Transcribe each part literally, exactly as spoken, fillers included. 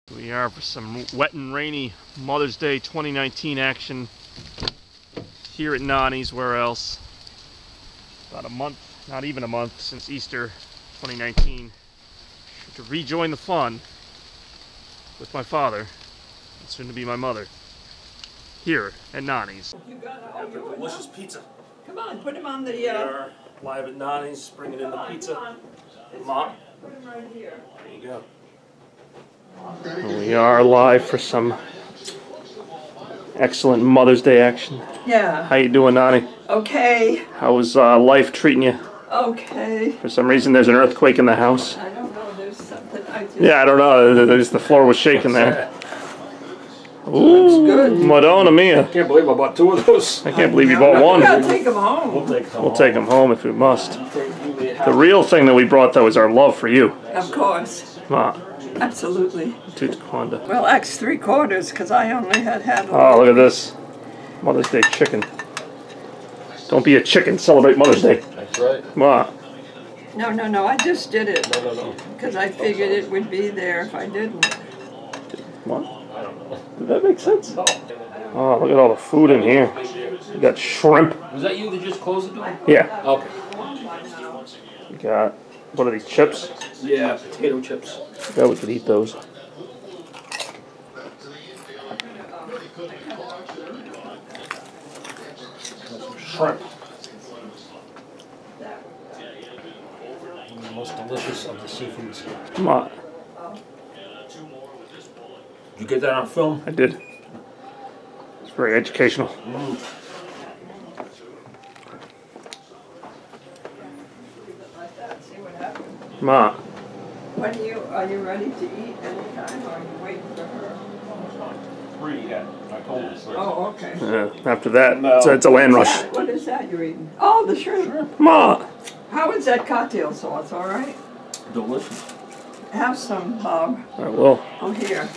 We are for some wet and rainy Mother's Day twenty nineteen action here at Nonie's. Where else? About a month, not even a month, since Easter twenty nineteen. To rejoin the fun with my father, and soon to be my mother, here at Nonie's. You got a delicious pizza. Come on, put him on the. Uh... We are live at Nonie's, bringing in the pizza. Mom, put him right here. There you go. We are live for some excellent Mother's Day action. Yeah. How you doing, Nonie? Okay. How's uh, life treating you? Okay. For some reason, there's an earthquake in the house. I don't know. There's something. I just. Yeah, I don't know. There's, the floor was shaking there. Ooh, good. Madonna Mia. I can't believe I bought two of those. I can't believe you bought one. We gotta take them home. We'll take them We'll home. take them home if we must. The real thing that we brought, though, is our love for you. Of course. Ma. Absolutely. Tutquanda. Well, that's three quarters because I only had had. Oh, look at this. Mother's Day chicken. Don't be a chicken. Celebrate Mother's Day. That's right. Ma. No, no, no. I just did it. No, no, no. Because I figured it would be there if I didn't. What? I don't know. Did that make sense? Oh, look at all the food in here. You got shrimp. Was that you that just closed the door? Yeah. Okay. You got, what are these, chips? Yeah, potato chips. Yeah, we could eat those. Shrimp. One of the most delicious of the seafoods. Come on. Did you get that on film? I did. It's very educational. Mm. Ma. When are you are you ready to eat anytime, or are you waiting for her? Three, yeah. I told you. Oh, okay. Yeah, after that, No. it's, a, it's a land rush. That, what is that you're eating? Oh, the shrimp. Ma. How is that cocktail sauce? All right. Delicious. Have some, Bob. I will. Oh, here.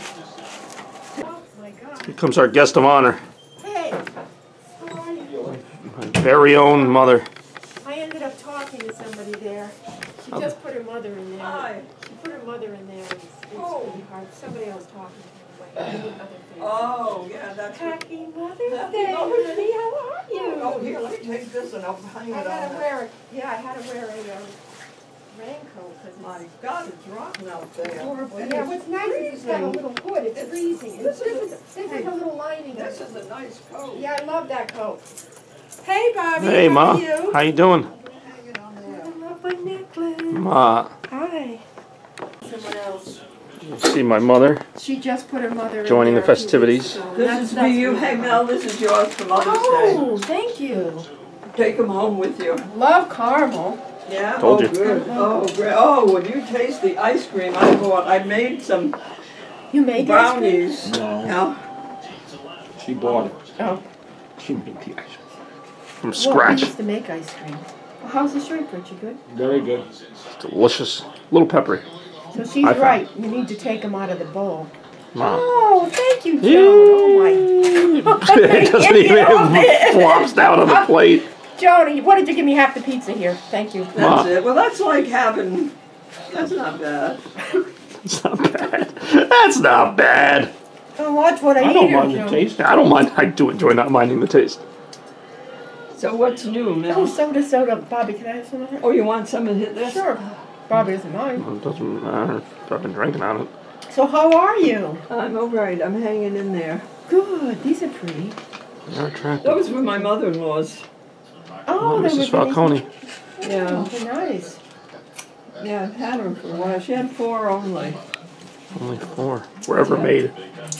Here comes our guest of honor. Hey, how are you? My very own mother. I ended up talking to somebody there. She Oh. just put her mother in there. Hi. She put her mother in there. It's, it's Oh. really hard. Somebody else talking to her away. Other things. Oh, yeah, that's what. Happy Mother's Happy Day, Mother's Day. Ruby. How are you? Oh, here, let me take this and I'll hang I it had on. to wear it. Yeah, I had to wear a um, raincoat because My it's God, it's rotten out there. horrible. And Yeah, it's what's nice is it's got a freezing. little hood. It's freezing. And This this, is is, a- this hey, is a little lining. This is a nice coat. Yeah, I love that coat. Hey, Bobby. Hey, how Ma. are you? How you doing? Hang it on there. I love my necklace. Ma. Hi. Someone else. You see my mother She just put her mother joining in the there a few festivities. weeks ago. This That's- is for that's you. really Hey, nice. Mel, this is yours for Mother's Oh, thank you. Day. Take them home with you. Love caramel. Yeah? Told oh, you. good. Oh, great. Oh, would you taste the ice cream I bought? I made some You made the ice cream? brownies. No. Yeah. She bought it. Oh. She made the ice. From Well, we scratch. used to make ice cream. Well, how's the shrimp, Richie? Good? Very good. Delicious. A little peppery. So she's I found- right. You need to take them out of the bowl. Ma. Oh, thank you, Joan. Oh, my. It doesn't even it flops down on the plate. Joni, what did you give me half the pizza here? Thank you. That's Ma. it. Well, that's like having. That's not bad. It's not bad. That's not bad. Don't watch what I, I eat don't here, mind the Joan. taste. I don't mind. I do enjoy not minding the taste. So what's new, Oh, Mel? soda, soda. Bobby, can I have some of that? Oh, you want some of this? Sure. Bobby doesn't mind. It doesn't matter. I've been drinking on it. So how are you? I'm all right. I'm hanging in there. Good. These are pretty. They're attractive. Those were my mother-in-law's. Oh, they Missus were really- Falcone. Yeah. Oh, they're nice. Yeah, I've had her for a while. She had four only. Only four. Wherever made.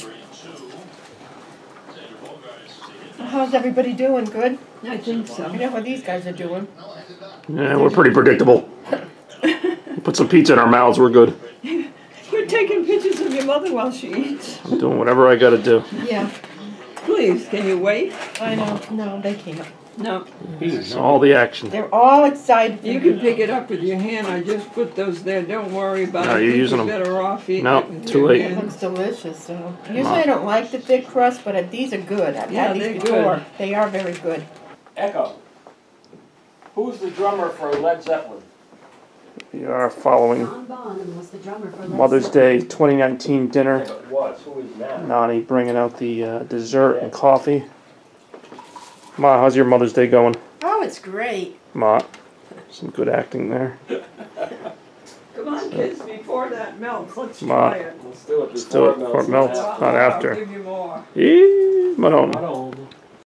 How's everybody doing? Good? I think I so. know what these guys are doing. Yeah, we're pretty predictable. Put some pizza in our mouths, we're good. You're taking pictures of your mother while she eats. I'm doing whatever I gotta do. Yeah, Please, can you wait? I know. No, they can't. No. It's all the action. They're all excited. You can pick it up with your hand. I just put those there. Don't worry about No, it. you're I think using you're them. better off eating No, it with too your late. It hand. looks delicious. So usually I don't like the thick crust, but uh, these are good. I've Yeah, had these they're before. good. They are very good. Echo. Who's the drummer for Led Zeppelin? We are following John Bonham was the drummer for Led Mother's Zeppelin. Day twenty nineteen dinner. Nonie bringing out the uh, dessert and coffee. Ma, how's your Mother's Day going? Oh, it's great. Ma, some good acting there. Come on, kids, before that melts, let's Ma. try it. Let's do it Let's do it before it melts, not I'll after. give you more. Eee, Nonie. I don't